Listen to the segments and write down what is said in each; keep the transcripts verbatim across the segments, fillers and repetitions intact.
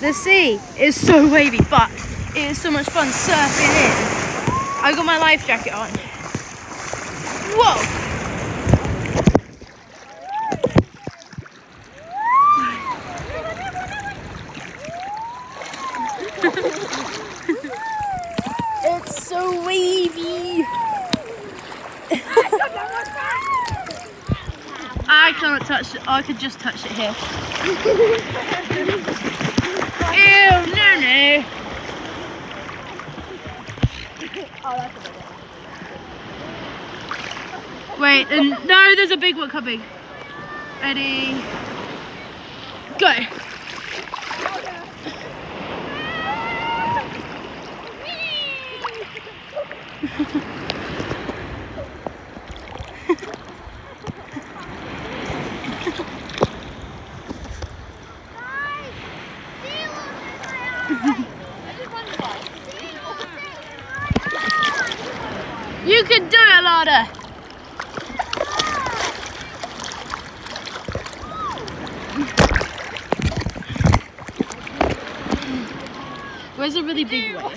The sea is so wavy, but it is so much fun surfing in. I got my life jacket on. Whoa! It's so wavy. I cannot touch it. I could just touch it here. Ew, no, no. Wait, and no, there's a big one coming. Ready? Go. You can do it, Lada. Where's a really big one?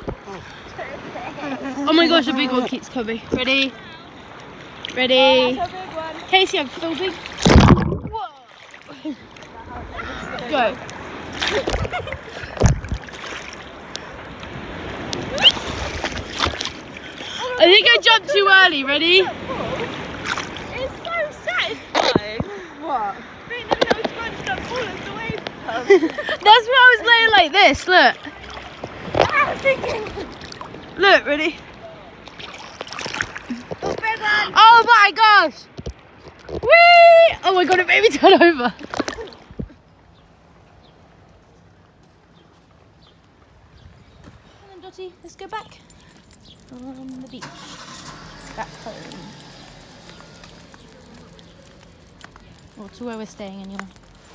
Oh my gosh, a big one keeps coming. Ready? Ready? Oh, that's a big one. Casey, I'm filming. Whoa. Go. I think I jumped too early. Ready? It's so satisfying. What? Being a little sponge that falls away from. That's why I was laying like this. Look. Look, ready? Oh my gosh! Whee! Oh my god, it made me turn over. Come on, Dottie, let's go back. On the beach. Back home. Or to where we're staying anyway.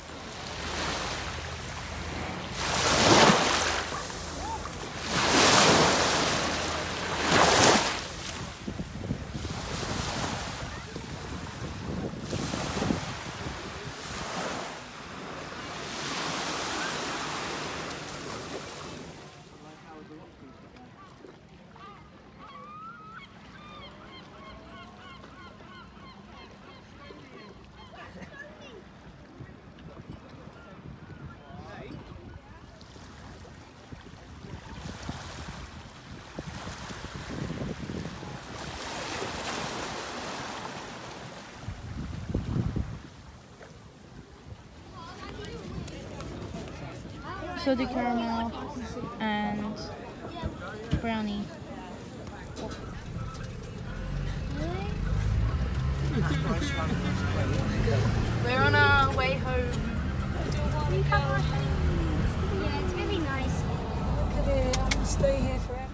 Salted caramel and brownie. We're on our way home. Yeah, it's really nice. Look at it, I'm gonna stay here forever.